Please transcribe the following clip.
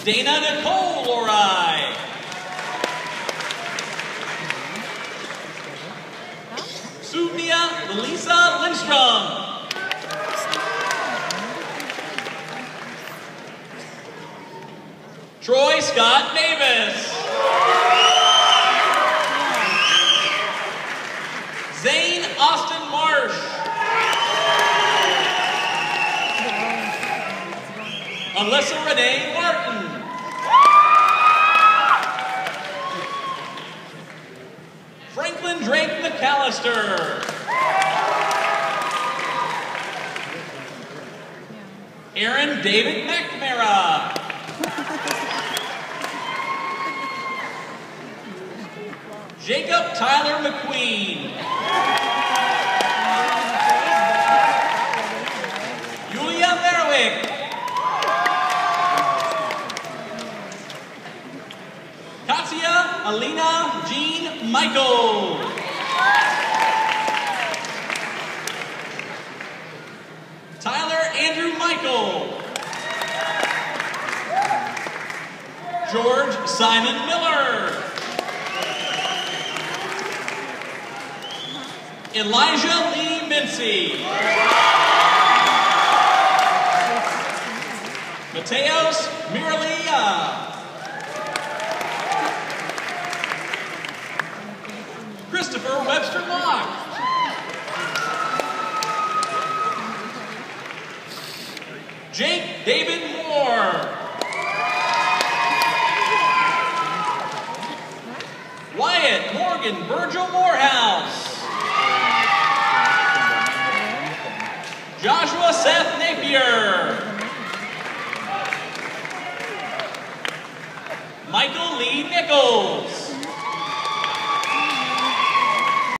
Dana Nicole Lorai. Suvnia Lisa Lindstrom. Troy Scott Davis. Zane Austin Marsh. Alyssa Renee Martin. Franklin Drake McAllister. Aaron David McNamara. Jacob Tyler McQueen. Julia Merwick. Katya Alina Jean Michael. Tyler Andrew Michael. George Simon Miller. Elijah Lee Mincy. Matheus Miralia. Christopher Webster Locke. Jake David Moore. Wyatt Morgan Virgil Morehouse. Joshua Seth Napier. Michael Lee Nichols.